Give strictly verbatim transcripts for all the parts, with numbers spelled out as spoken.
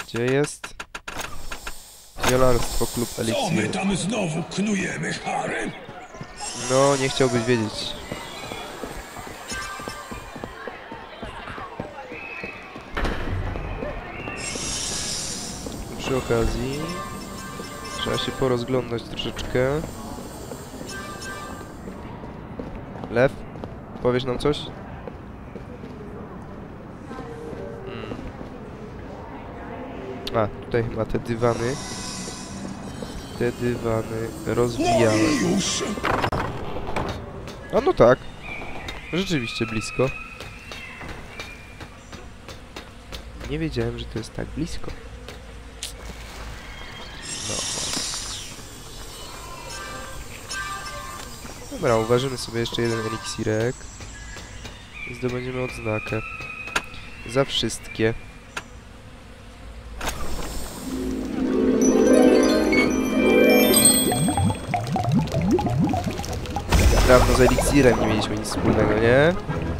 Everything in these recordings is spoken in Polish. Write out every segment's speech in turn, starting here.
Gdzie jest? Zielarstwo, klub eliksir. Co my tam znowu knujemy, Harry? No, nie chciałbyś wiedzieć. Przy okazji trzeba się porozglądać troszeczkę. Lew, powiesz nam coś? Hmm. A, tutaj chyba te dywany. Te dywany rozwijamy. Już! A no tak. Rzeczywiście blisko. Nie wiedziałem, że to jest tak blisko. No. Dobra, uważymy sobie jeszcze jeden eliksirek. I zdobędziemy odznakę. Za wszystkie. Dawno z eliksirem nie mieliśmy nic wspólnego, nie?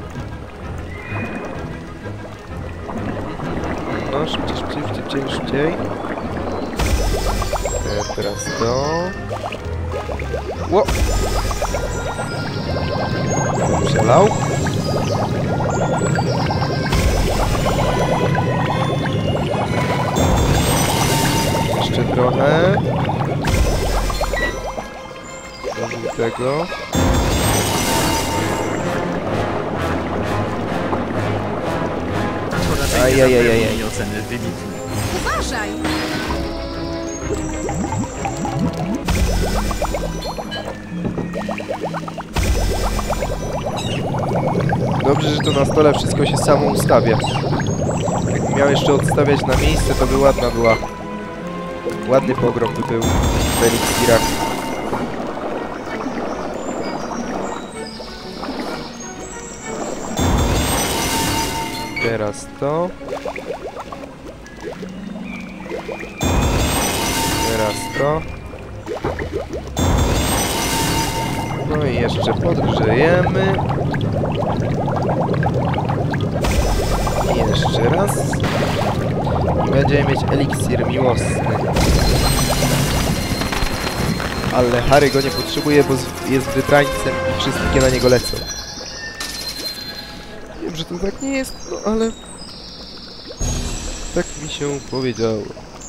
No, szybciej, szybciej, szybciej, szybciej. E, teraz to. Ło! Przelał. Jeszcze trochę. Do tego. Ajajajajaj. Oceny wybitne. Uważaj! Dobrze, że to na stole wszystko się samo ustawia. Jakbym miał jeszcze odstawiać na miejsce, to by ładna była. Ładny pogrom by był w eliksirach. Teraz to. Teraz to. No i jeszcze podgrzejemy. I jeszcze raz. I będziemy mieć eliksir miłosny. Ale Harry go nie potrzebuje, bo jest wybrańcem i wszystkie na niego lecą. Wiem, że to tak nie jest, no ale... tak mi się powiedziało.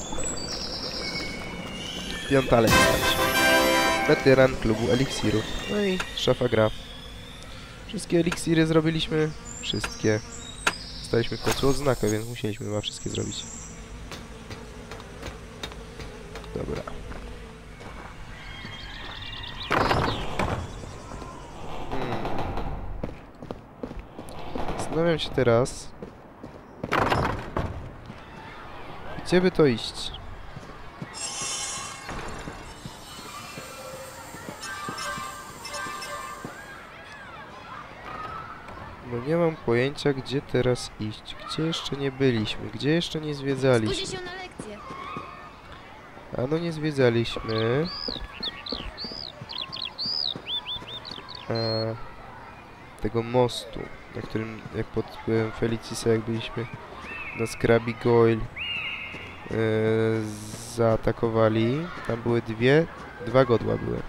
Piąta lekcja. Weteran klubu eliksirów. No i szafa gra. Wszystkie eliksiry zrobiliśmy. Wszystkie. Dostaliśmy w końcu odznakę, więc musieliśmy chyba wszystkie zrobić. Dobra. Hmm. Zastanawiam się teraz, gdzie by to iść? No nie mam pojęcia, gdzie teraz iść. Gdzie jeszcze nie byliśmy? Gdzie jeszcze nie zwiedzaliśmy? Spójrz się na lekcję. A no nie zwiedzaliśmy. E, tego mostu, na którym, jak pod wpływem Felicisa, jak byliśmy na Scrubby Goyle, e, zaatakowali. Tam były dwie, dwa godła były.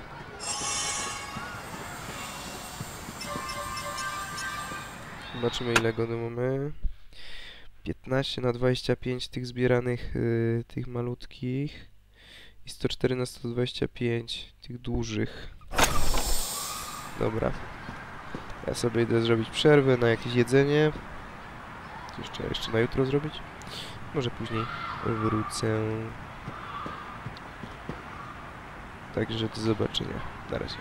Zobaczymy, ile go mamy. piętnaście na dwadzieścia pięć tych zbieranych, yy, tych malutkich. I sto cztery na sto dwadzieścia pięć tych dużych. Dobra. Ja sobie idę zrobić przerwę na jakieś jedzenie. Co jeszcze, jeszcze na jutro zrobić? Może później wrócę. Także do zobaczenia. Na razie.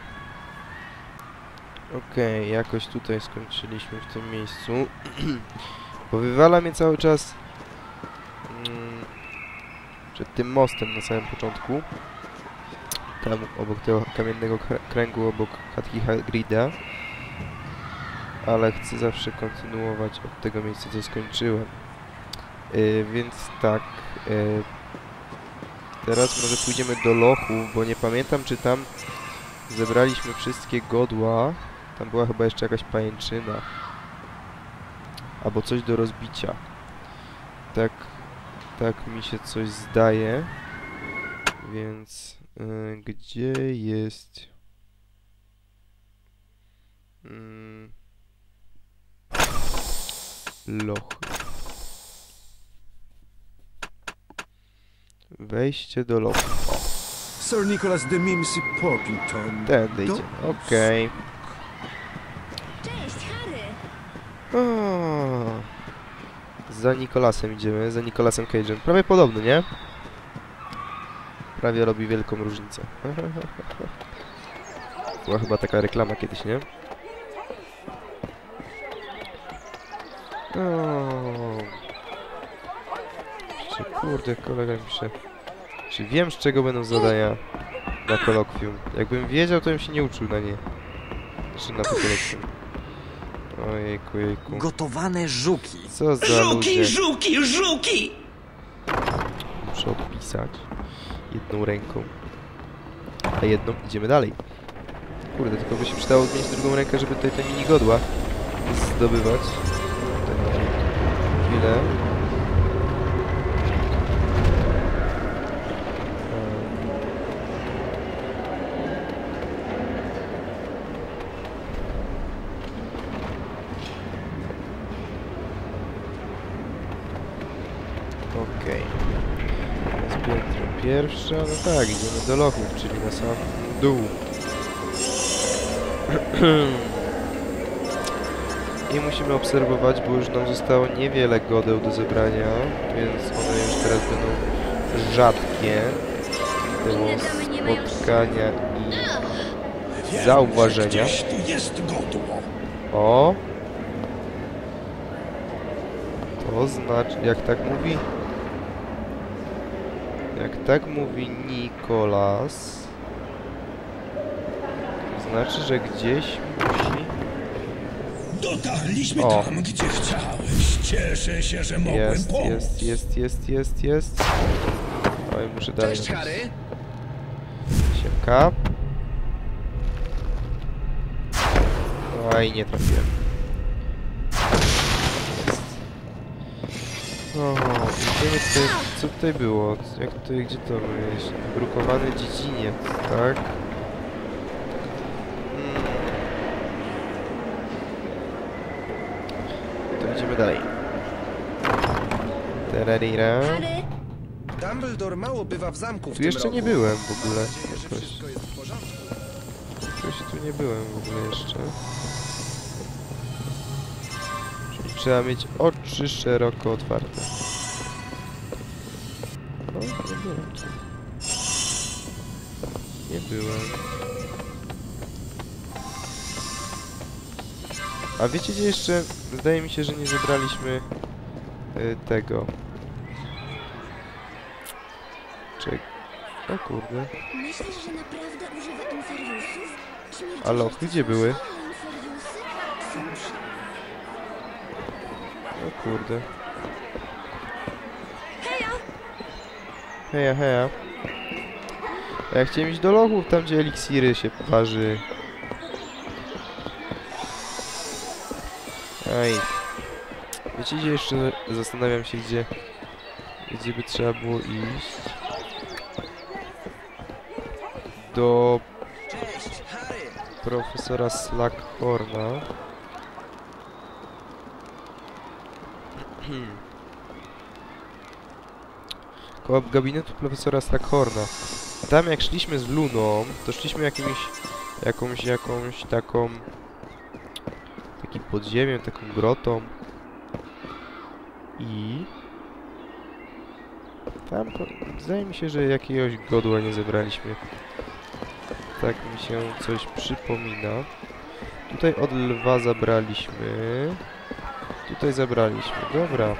Okej, okay, jakoś tutaj skończyliśmy w tym miejscu. Bo wywala mnie cały czas mm, przed tym mostem na samym początku. Tam obok tego kamiennego kręgu, obok chatki Hagrida. Ale chcę zawsze kontynuować od tego miejsca, co skończyłem. Yy, więc tak. Yy, teraz może pójdziemy do lochu, bo nie pamiętam, czy tam zebraliśmy wszystkie godła. Tam była chyba jeszcze jakaś pajęczyna. Albo coś do rozbicia. Tak, Tak mi się coś zdaje. Więc yy, gdzie jest... Yy, lochy. Wejście do lochu. Sir Nicholas de Mimsy Porpington. Tędy idzie. Okej. Cześć, Harry! O, za Nicholasem idziemy, za Nicholasem Cage'em. Prawie podobny, nie? Prawie robi wielką różnicę. Była chyba taka reklama kiedyś, nie? O. Czy kurde, kolega pisze. Czy wiem, z czego będą zadania na kolokwium? Jakbym wiedział, to bym się nie uczył na nie. Czy na to kolokwium. Ojejku, jejku. Gotowane żuki. Co za Żuki, ludzie. żuki, żuki! Muszę odpisać jedną ręką, a jedną idziemy dalej. Kurde, tylko by się przydało zmienić drugą rękę, żeby tutaj te minigodła zdobywać. Tak, chwilę. Okej. Jest piętro pierwsze, no tak, idziemy do lochów, czyli na sam dół. I musimy obserwować, bo już nam zostało niewiele godeł do zebrania, więc one już teraz będą rzadkie. Do spotkania i zauważenia. Gdzieś tu jest godło. O! To znaczy, jak tak mówi... Jak tak mówi Nicholas... To znaczy, że gdzieś musi... Dotarliśmy O. tam, gdzie chciałeś. Cieszę się, że mogłem Jest, pomóc. jest, jest, jest, jest, jest. Oj, muszę dalej. Cześć, Harry. Siemka. Oj, nie trafiłem. Jest. O, idziemy tutaj, co tutaj było? Jak tutaj, gdzie to jest? Brukowany dziedziniec, tak? Hmm. To idziemy dalej. Terarira. Harry! Dumbledore mało bywa w zamku w Tu tym jeszcze roku. nie byłem w ogóle. Mam nadzieję, że Jakoś. wszystko jest w porządku. Jakoś tu nie byłem w ogóle jeszcze. Czyli trzeba mieć oczy szeroko otwarte. No, nie byłem tu. Nie byłem. A wiecie gdzie jeszcze? Zdaje mi się, że nie zebraliśmy y, tego. Czek. O kurde. Myślisz, że naprawdę używa inferiusów? Śmierć A lochy gdzie były? inferiusy? Cóż, O kurde. heja! Heja, heja. Ja chciałem iść do lochów, tam gdzie eliksiry się waży. Ej. Wiecie gdzie jeszcze zastanawiam się gdzie... Gdzie by trzeba było iść? Do... Cześć, Harry. profesora Slughorna. Koło gabinetu profesora Slughorna. Tam jak szliśmy z Luną, to szliśmy jakimś... Jakąś, jakąś taką... Takim podziemiem, taką grotą. I... Tam, zdaje mi się, że jakiegoś godła nie zebraliśmy. Tak mi się coś przypomina. Tutaj od lwa zabraliśmy. Tutaj zabraliśmy. Dobra.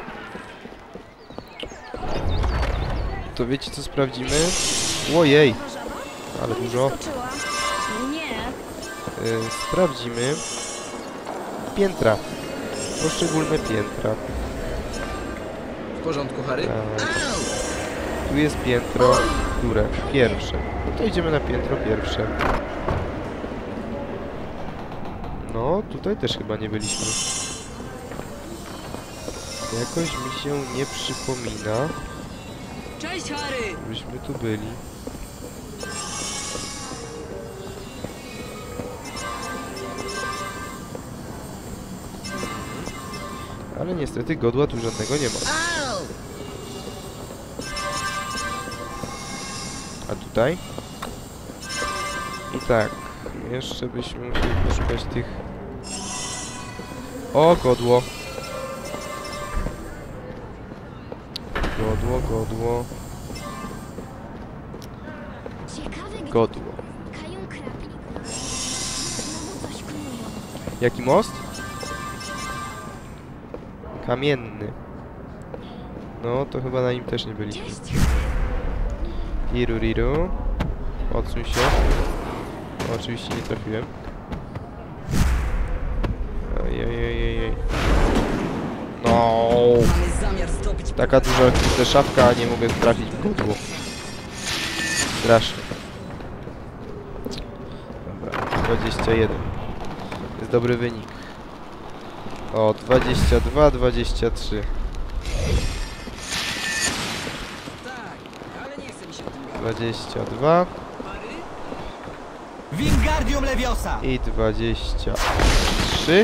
To wiecie co sprawdzimy? Ojej! Ale dużo. Skoczyła. Nie. Yy, sprawdzimy piętra. Poszczególne piętra. W porządku, Harry? Tak. Tu jest piętro, które? Pierwsze. No to idziemy na piętro pierwsze. No, tutaj też chyba nie byliśmy. Jakoś mi się nie przypomina. Cześć, Harry! Byśmy tu byli. Ale niestety godła tu żadnego nie ma. A tutaj? I tak, jeszcze byśmy musieli poszukać tych... O, godło! Godło, godło... Ciekawe, gdzie Godło. kają krapi. Znowu coś knują. Jaki most? Kamienny. No, to chyba na nim też nie byliśmy. Cześć, Riru, riru. Odsuń się. O, oczywiście nie trafiłem. Ojej. No. Mamy zamiar zdobyć... Taka duża kurde szafka, a nie mogę trafić w godło. Strasznie. Dobra, dwadzieścia jeden. Jest dobry wynik. O, dwadzieścia dwa, dwadzieścia trzy. Tak, ale nie chcę mi się o tym gadać. dwadzieścia dwa Wingardium Leviosa! i dwadzieścia trzy.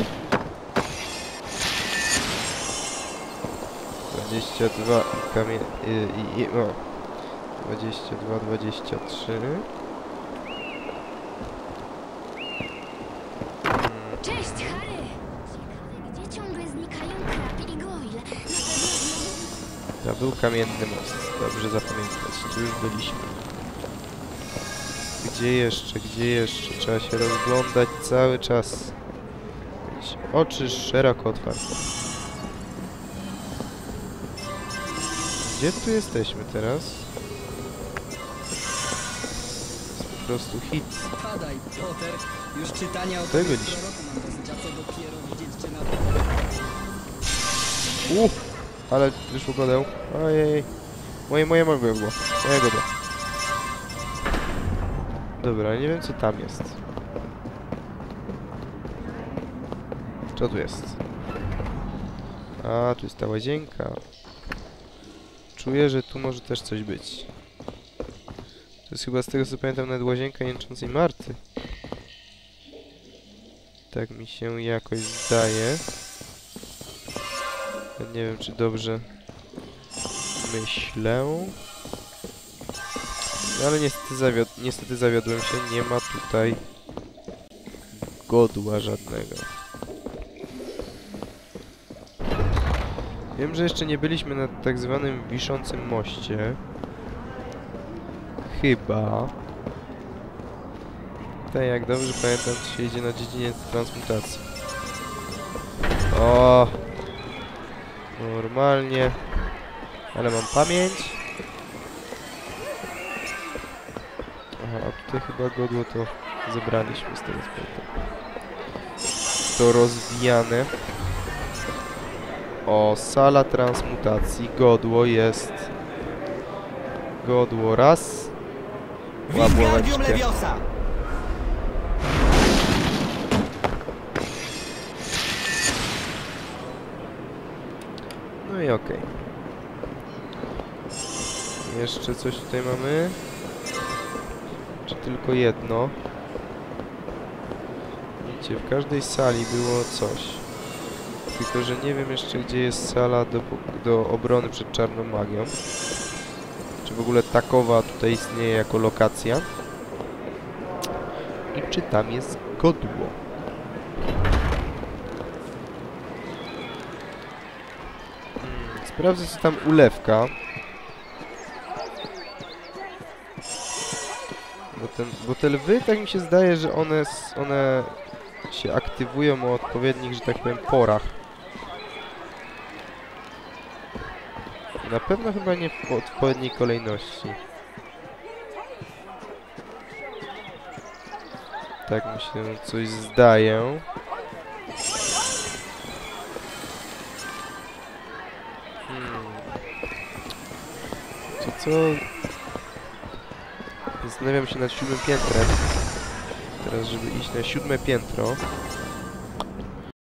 dwadzieścia dwa i kamie... i... i... i o. dwadzieścia dwa, dwadzieścia trzy. Cześć, Harry! Ciekawe, gdzie ciągle znikają krapi i goyle. Na pewno znowu... To był kamienny most. Dobrze zapamiętać. Tu już byliśmy. Gdzie jeszcze? Gdzie jeszcze? Trzeba się rozglądać cały czas. Mieć oczy szeroko otwarte. Gdzie tu jesteśmy teraz? Jest po prostu hit. Padaj, Potter. Już czytania o Tutaj tobie byliśmy. proroku mam dosyć, a co dopiero widzieć cię na... Uff, ale wyszło godeł. Ojej. Moje, moje, moje godło. Moje godło. Dobra, nie wiem co tam jest. Co tu jest? A, tu jest ta łazienka. Czuję, że tu może też coś być. To jest chyba z tego co pamiętam nawet łazienka jęczącej Marty. Tak mi się jakoś zdaje. Ja nie wiem czy dobrze myślę. No ale niestety, zawiod niestety zawiodłem się. Nie ma tutaj godła żadnego. Wiem, że jeszcze nie byliśmy na tak zwanym wiszącym moście. Chyba. Tak jak dobrze pamiętam, to się idzie na dziedziniec transmutacji. O, normalnie. Ale mam pamięć. Aha, a tutaj chyba godło to zebraliśmy z tego co pamiętam. To rozwijane. O, sala transmutacji. Godło jest. Godło raz. Wingardium Łapłeczkę. Leviosa! No i okej. Jeszcze coś tutaj mamy? Czy tylko jedno? Widzicie, w każdej sali było coś. Tylko, że nie wiem jeszcze, gdzie jest sala do, do obrony przed czarną magią. Czy w ogóle takowa tutaj istnieje jako lokacja? I czy tam jest godło? Hmm, sprawdzę, co tam ulewka. Bo, ten, bo te lwy, tak mi się zdaje, że one, s- one się aktywują o odpowiednich, że tak powiem, porach. Na pewno chyba nie w odpowiedniej kolejności. Tak mi się coś zdaje. Hmm. Co co? Zastanawiam się nad siódmym piętrem. Teraz, żeby iść na siódme piętro.